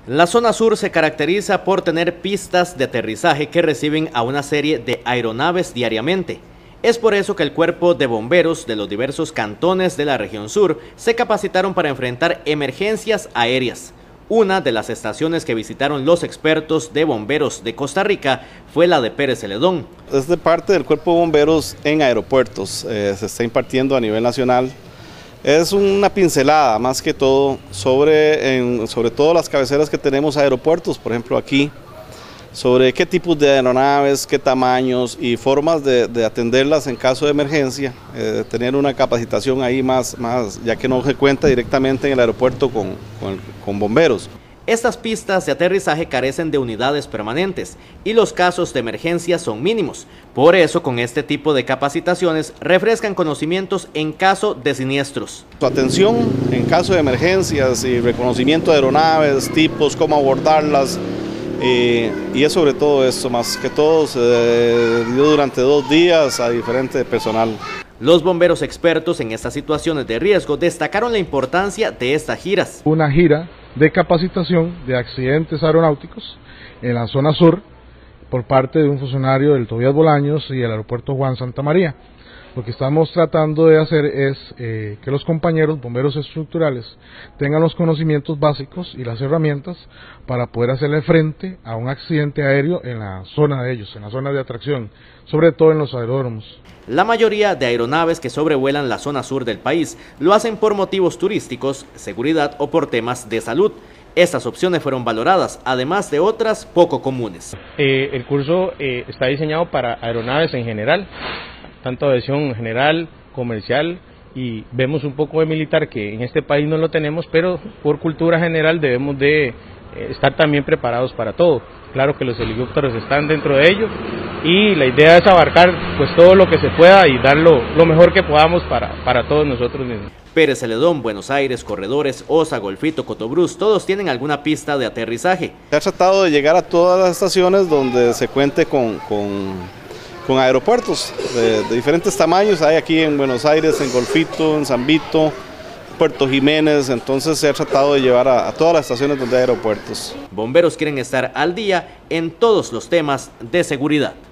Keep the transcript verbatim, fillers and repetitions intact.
La zona sur se caracteriza por tener pistas de aterrizaje que reciben a una serie de aeronaves diariamente. Es por eso que el cuerpo de bomberos de los diversos cantones de la región sur se capacitaron para enfrentar emergencias aéreas. Una de las estaciones que visitaron los expertos de bomberos de Costa Rica fue la de Pérez Celedón. Es de parte del cuerpo de bomberos en aeropuertos, eh, se está impartiendo a nivel nacional. Es una pincelada más que todo sobre, en, sobre todo las cabeceras que tenemos aeropuertos, por ejemplo aquí, sobre qué tipos de aeronaves, qué tamaños y formas de, de atenderlas en caso de emergencia, eh, tener una capacitación ahí más, más, ya que no se cuenta directamente en el aeropuerto con, con, con bomberos. Estas pistas de aterrizaje carecen de unidades permanentes y los casos de emergencia son mínimos. Por eso, con este tipo de capacitaciones, refrescan conocimientos en caso de siniestros. Su atención en caso de emergencias y reconocimiento de aeronaves, tipos, cómo abordarlas, eh, y es sobre todo eso, más que todo se dio durante dos días a diferente personal. Los bomberos expertos en estas situaciones de riesgo destacaron la importancia de estas giras. Una gira de capacitación de accidentes aeronáuticos en la zona sur por parte de un funcionario del Tobías Bolaños y el aeropuerto Juan Santa María. Lo que estamos tratando de hacer es eh, que los compañeros bomberos estructurales tengan los conocimientos básicos y las herramientas para poder hacerle frente a un accidente aéreo en la zona de ellos, en la zona de atracción, sobre todo en los aeródromos. La mayoría de aeronaves que sobrevuelan la zona sur del país lo hacen por motivos turísticos, seguridad o por temas de salud. Estas opciones fueron valoradas, además de otras poco comunes. Eh, el curso eh, está diseñado para aeronaves en general, tanto aviación general, comercial, y vemos un poco de militar que en este país no lo tenemos, pero por cultura general debemos de eh, estar también preparados para todo. Claro que los helicópteros están dentro de ello y la idea es abarcar pues todo lo que se pueda y dar lo, lo mejor que podamos para, para todos nosotros mismos. Pérez Celedón, Buenos Aires, Corredores, Osa, Golfito, Cotobruz, todos tienen alguna pista de aterrizaje. Se ha tratado de llegar a todas las estaciones donde se cuente con, con, con aeropuertos de, de diferentes tamaños. Hay aquí en Buenos Aires, en Golfito, en San Vito, Puerto Jiménez, entonces se ha tratado de llevar a, a todas las estaciones donde hay aeropuertos. Bomberos quieren estar al día en todos los temas de seguridad.